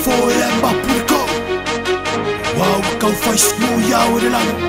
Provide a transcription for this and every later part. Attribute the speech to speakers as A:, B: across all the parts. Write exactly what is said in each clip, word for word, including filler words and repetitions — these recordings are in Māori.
A: foi e mapuriko Wau kau fai smu iau e lang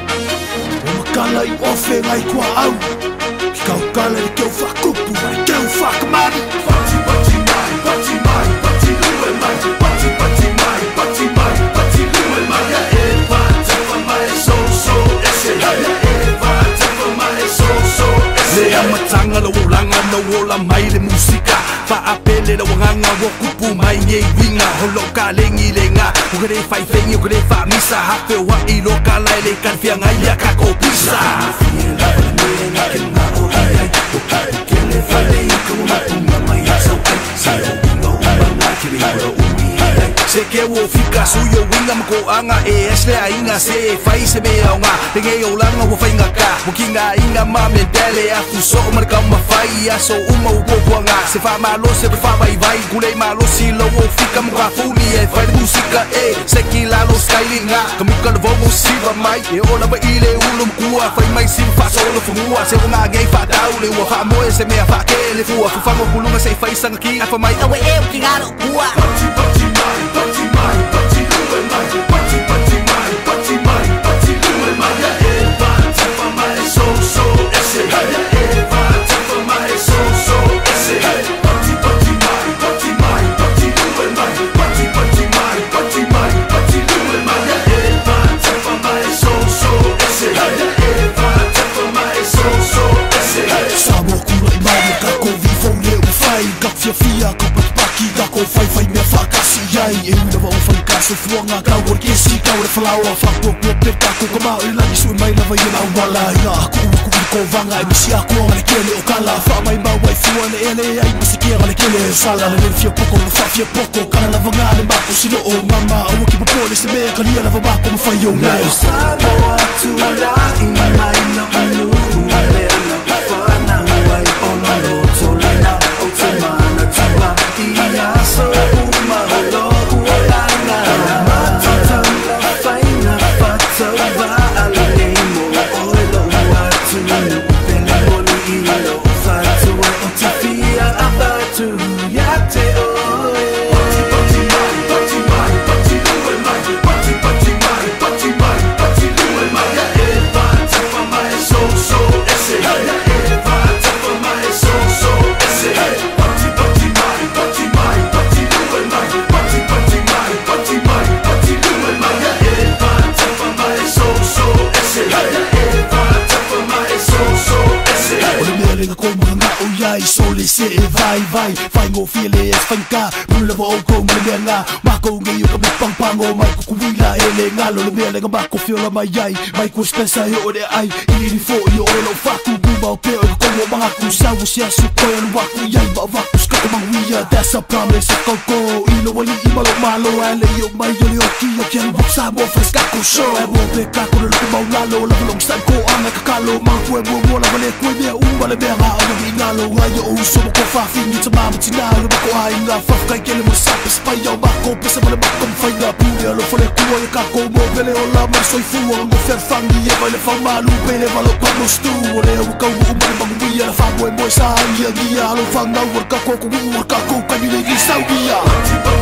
A: O makala i ofe ngai kua au Ki kau kala ni keu whakupu mai keu whakamari Pati pati mai, pati mai, pati lue mai Pati pati mai, pati mai, pati lue mai Ya eva tefa mai so so ese Ya eva tefa mai so so ese Le amatanga la ulanga na wola mai le musika Paapele la wanganga wakupu mai nye winga Holo ka lengi lenga Ukare fai fengi ukare fa misa Hape wa ilo ka lai le kan fia ngai ya kako pisa Fila lenga kenga o hai Ukele fale iko mapunga mai so ai Sayo winga umanga kiri horo umi hai Se ke wo fika suyo winga mko anga E esle a inga se fai se me aunga Tenge o langa wo fai ngaka Mukinga inga ma mentele Aku so marka mafai Aso uma upo kuanga Se fa malo se fa vai vai Kulei malo si lo wo fika mga fuli E fai musika e Se kila lo skylinga Kamuka lo vogo siva mai E ola ba ile ulum kua Fai mai sim fa solo fungua Se wanga gay fa daule Wa fa moe se mea fa kele fua Fufango kulunga se fai sanga ki Afa mai awe e ukingaro kua Pati pati mai, pati mai, pati lue mai Pati pati mai, pati mai, pati lue mai Ya eva tefa mai so so ese Ya eva tefa mai so so ese Pati pati mai, pati mai, pati lue mai Pati pati mai, pati mai, pati lue mai Ya eva tefa mai so so ese Ya eva tefa mai so so ese Samo kula i mai kako vivo le u fai Kak fia fia ka patpaki kako fai fai mea whakasi iai E una wa o fai kaso fuanga kau or kesi kau re whalaua Whakpo kua pe kako ka mao i langi sui mai lava i na wala Ina aku uku ko vanga i misi aku o ngale kele o kala Wha mai mau wai fuane ele ai masi kia ngale kele Sala le fia poko le wha fia poko Kana lava ngale mako sino o mama Awa ki papole se mea kalia lava mako ma whai o mea Sala atu ala i mai na anu Ale ala whana wai o na roto lana O te mana tapa i aso uma holo ualanga Matatanga whaina whata wa ala neimo Oelo watu Pele moli ilo Fatu o te fia abatu Ya te oe Pati pati mai, pati mai, pati lue mai Pati pati mai, pati mai, pati lue mai Ya eva tefa mai so so ese Ya eva tefa mai so so ese Pati pati mai, pati mai, pati lue mai Pati pati mai, pati mai, pati lue mai Ya eva tefa mai so so ese Ya eva tefa mai so so ese Ole mea lenga ko mga nga o iai Sole se e vai vai Fai ngō fiele e whainka Pula wa o ko mga mea nga Mako ngai o ka mi pangpango Mai kukuwila e le ngalo Le mea lenga mako fiola mai iai Mai kua spesa e o de ai Iri fo i o e lo whaku Buma o peo e kongo mga ku Sawu si asu koe anu waku Iai ba waku skaka mga wia That's a promise a koko Ilo wali i malo malo Ale i o mai o le oki O kia wak sa mo feskako show E mo pe kako le luku mau lalo Lava long san ko anga kakalo Mga kue mua mua lava le kue mea Uma le mea nga o ngi ngalo Ngai o uso mo ko whawhingi ta mama tina Ure mako ai nga whawkai kele mo sape Spai au mako pesa ma le mako mwhainga Puri alo whale kua e kako mo Vele o la mar soi fua Ngo fer whangi e vai le whamalu Pele valo pano stu O le au kau o mare mangu wia Le whamoe moe sa angia gia Alo whangau ar kako ko uu ar kako Kai mine gi sau gia